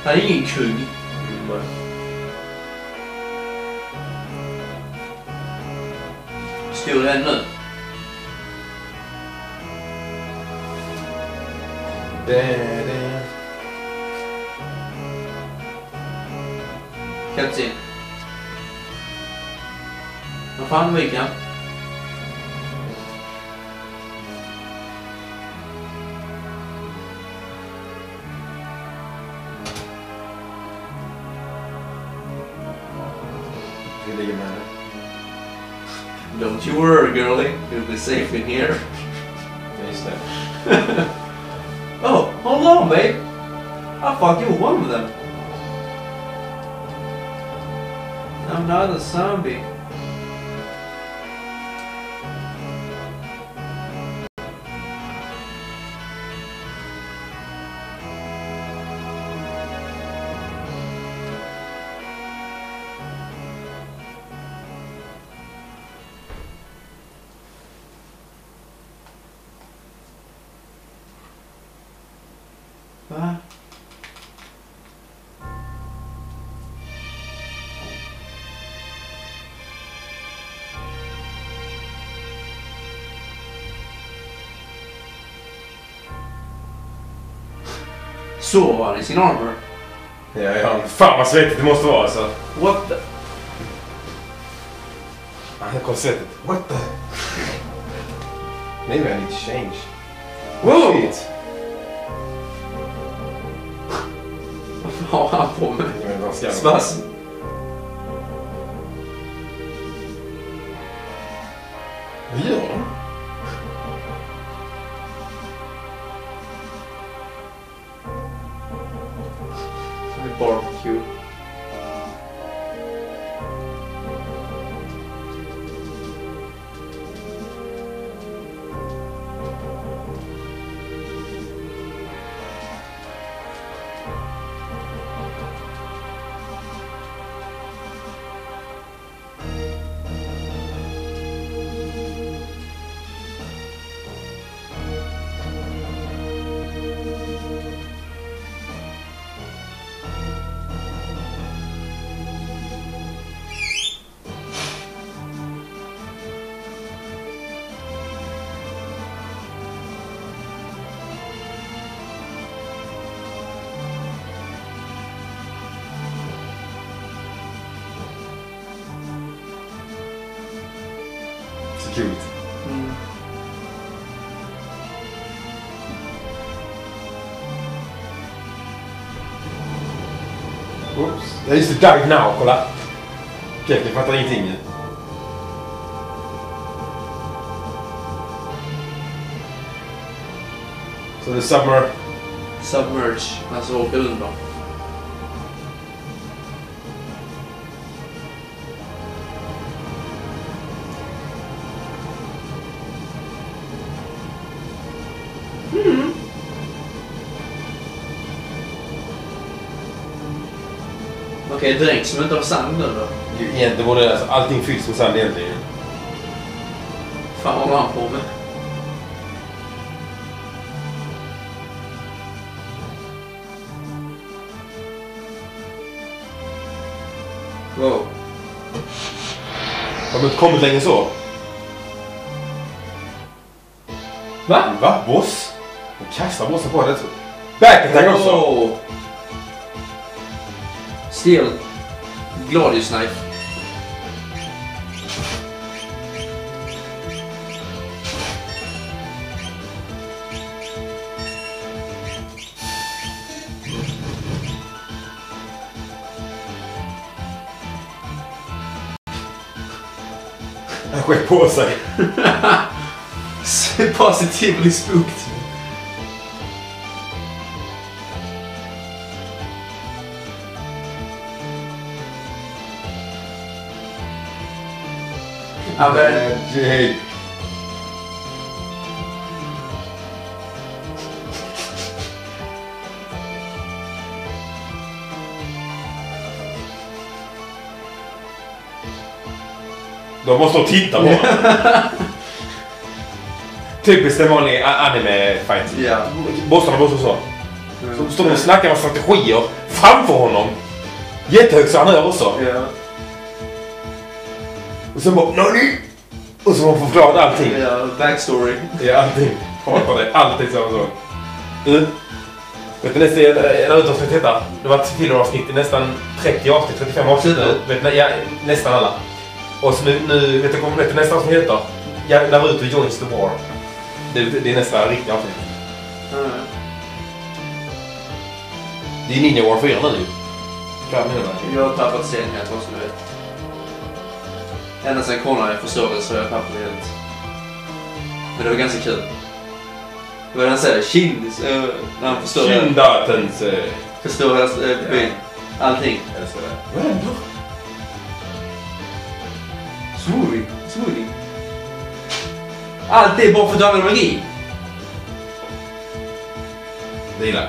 Han är ingen kung. Stor den nu. Cutscene. Vad fan gick han? Vi ligger med henne. Don't you worry, girlie. You'll be safe in here. Ja, just det. Oh, hold on, babe. I thought you were one of them. I'm not a zombie. Va? Sover han i sin armor? Ja. Fan vad svettigt det måste vara alltså. What the? Han kom svettigt. What the? Maybe I need to change. Whoa! Shit. Vad har han på med? Jag vet inte vad ska jag Smass. Vad gör han? Barbecue. Security. Oops. Ja just det, dive now, kolla. Okej, jag fattar ingenting. Så det är Submerge. Alltså åka undan. Okej, dränk som inte har sand nu då. Det borde, alltså, allting fylls med sand egentligen. Fan vad var han på med? Wow. Har de inte kommit längre så? Va? Va? Boss? De kastar bossen på det. Backattack också! Oh. Steel. Gladius knife. Han skäck på sig. Positively spooked. Ja, men... Jake. De måste nog titta på. Typiskt en vanlig anime-fight. Ja. Bossarna måste så. Så står de och snackar om strategier. framför honom. Jättehögt så han hör också. Ja. Och sen bara, NANI! Och så har man förklarat allting. Ja, backstory. Ja, allting. Hatar det. Alltid samma sak. Du? Vet du nästan en utavsnitt heter? Det var ett filleravsnitt i nästan 30 avsnitt, 35 avsnitt nu. Vet ni, ja, nästan alla. Och så nu vet du vad nästa avsnitt heter? Naruto joins the war. Det är nästa riktiga avsnitt. Mm. Det är Ninja War 4 nu. Jag har tappat scenen helt också, du vet. Ända sen Konrad förstår det så har jag tappat det helt. Men det var ganska kul. Det var den säger Shinds när han förstår Shindatens förstår deras byn. Allting. Eller så där. Vad händer? Smoothie. Allt är bara för att använda magi. Det gillar.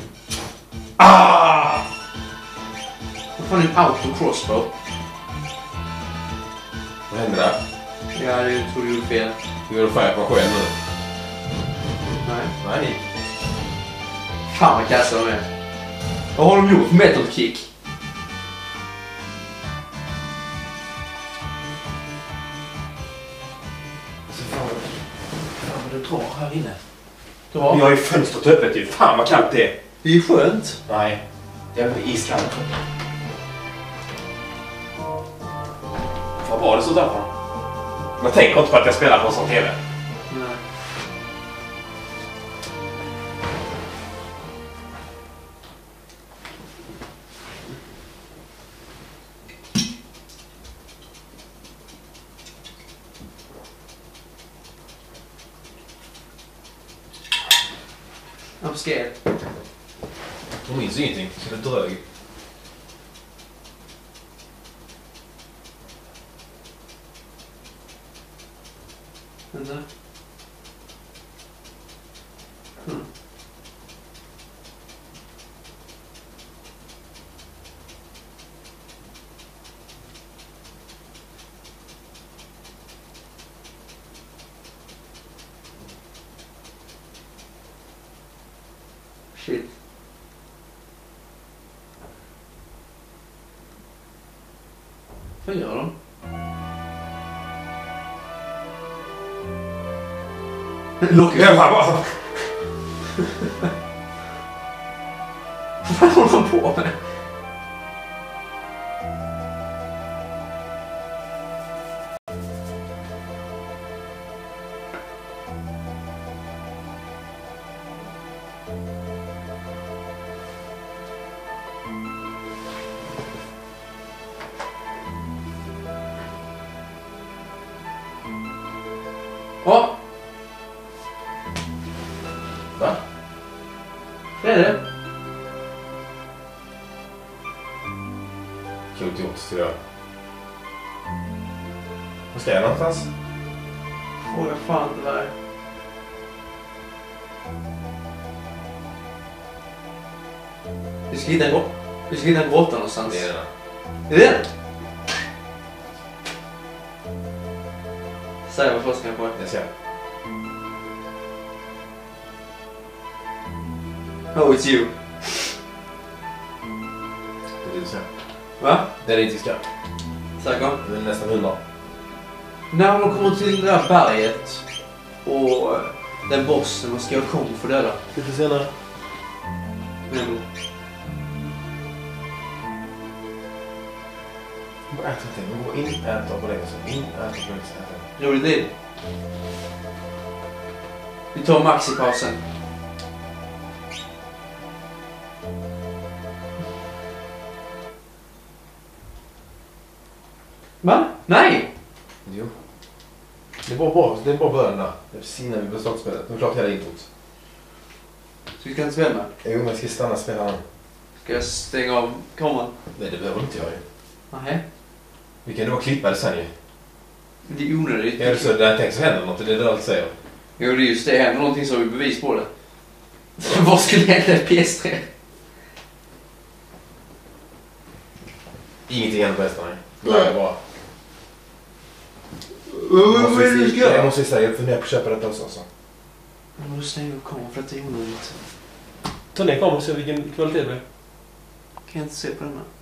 Vad fan är en auto-crossbow? Vad händer där? Ja, jag tror du gjorde fel. Du gör färg på själv nu. Nej. Nej. Fan vad kassa de är. Vad har de gjort? Metal kick. Så fan vad du drar här inne. Ja. Vi har ju fönstret öppet ju. Fan vad kallt det är. Det är skönt. Nej. Det är iskallt. Vad var det så där på? Man tänker inte på att jag spelar på en sån TV. Nej. I'm scared. De minns ingenting. Så det drög. Vänta. Shit. Vad gör de? Jag bara... Vad håller de på med? Åh! Va? Det är det. Klokt gjort, ser jag. Var ska jag någonstans? Fråga fan det där. Vi ska hitta en grotta någonstans. Det är det. Är det den? Säg vad först kan jag få. Jag ser. Oh, it's you. Det är det du ser. Va? Det är det inte ska. Säker? Det är nästan 100. När de kommer till det där berget och den bossen man ska göra kom för döda. Lite senare. Bara äta till. Gå in, äta på det. In, äta på det. Roligt liv. Vi tar maxipausen. Va? Nej! Jo. Det är bara början där. Det är precis innan vi börjar starta spelet. Nu är klart hela introt. Så vi ska inte spela med? Jo, men jag ska stanna och spela den. Ska jag stänga av kameran? Nej, det behöver du inte göra ju. Nej. Vi kan då klippa det sen ju. Det är onödigt. Ja, så där tänker så händer något. Det är det du alltid säger. Jo, det är just det. Händer någonting så har vi bevis på det. Vad skulle hända i PS3? Ingenting händer på hästarna. Nej. Det är bara... Vad är det du ska göra? Jag måste säga, jag funderar på att köpa detta också. Så. Men då stänger jag kameran för att det är onödigt. Ta ner kameran och se vilken kvalitet det är. Kan jag inte se på den här.